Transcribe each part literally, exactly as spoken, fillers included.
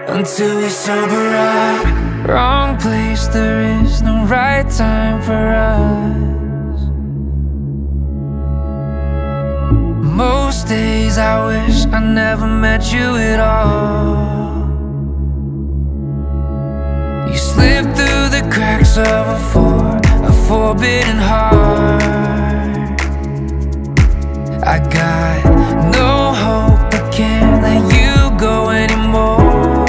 until we sober up. Wrong place, there is no right time for us. Most days I wish I never met you at all. You slip through the cracks of a four, a forbidden heart. I got no hope, I can't let you go anymore.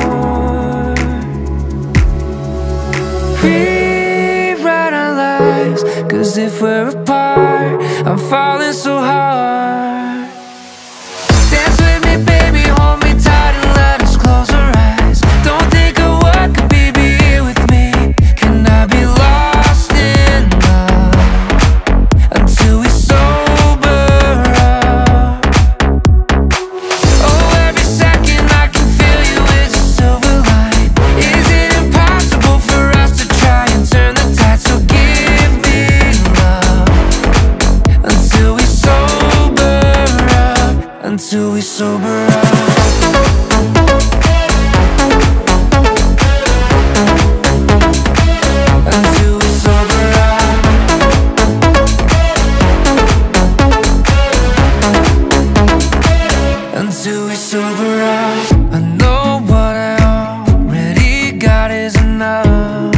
Rewrite our lives, cause if we're apart, I'm falling so hard. Dance with me, baby, hold me tight and let us close our eyes. Don't think of what could be, be here with me. Can I be lost in love until we sober up? Oh, every second I can feel you is a silver line. Is it impossible for us to try and turn the tide? So give me love until we sober up, until we sober up. Until we sober up. Until we sober up. I know what I already got is enough.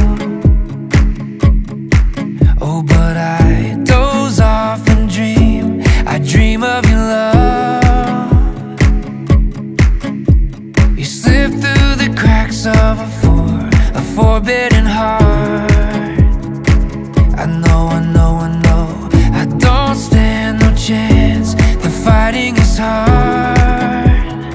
Oh, but I doze off and dream. I dream of your love. You slip through the cracks of a four, a forbidden heart. I know, I know, I know I don't stand no chance. The fighting is hard.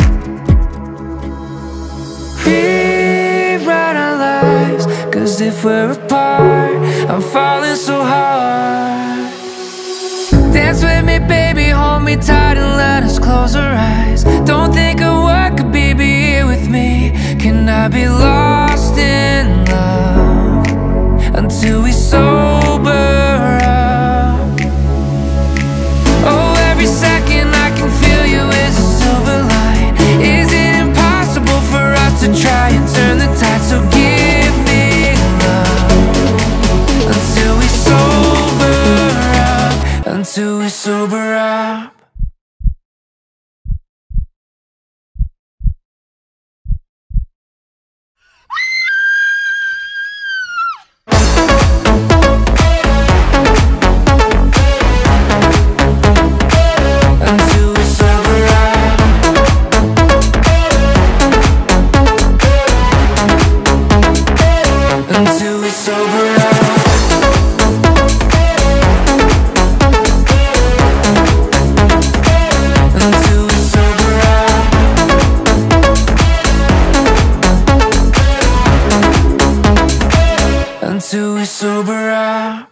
Rewrite our lives, cause if we're apart, I'm falling so hard. Dance with me, baby, hold me tight and let us close our eyes. Don't think of what could be, be here with me. Can I be lost in love until we sober up? Oh, every second I can feel you is a silver line. Is it impossible for us to try and turn the tide? So give me love until we sober up, until we sober up. Until we sober up. Until we sober up. Until we sober up. Until we sober up.